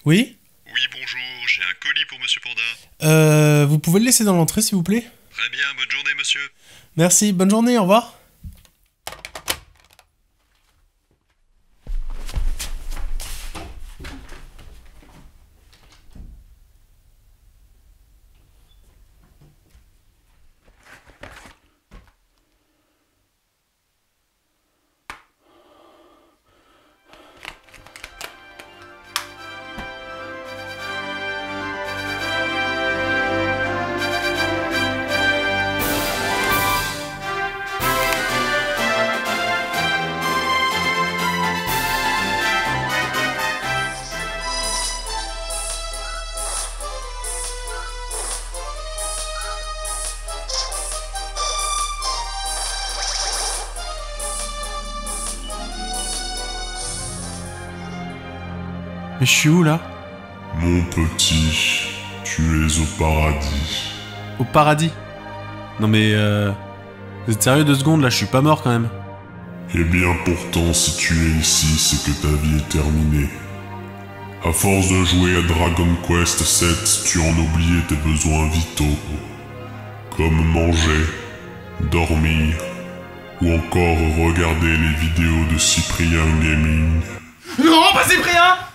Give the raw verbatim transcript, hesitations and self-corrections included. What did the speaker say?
Oui? Oui, bonjour, j'ai un colis pour Monsieur Panda. Euh, vous pouvez le laisser dans l'entrée, s'il vous plaît? Très bien, bonne journée, monsieur. Merci, bonne journée, au revoir. Mais je suis où, là? Mon petit, tu es au paradis. Au paradis? Non mais euh... Vous êtes sérieux deux secondes, là, je suis pas mort quand même. Eh bien pourtant, si tu es ici, c'est que ta vie est terminée. À force de jouer à Dragon Quest sept, tu en oublié tes besoins vitaux. Comme manger, dormir, ou encore regarder les vidéos de Cyprien Gaming. Non, pas Cyprien!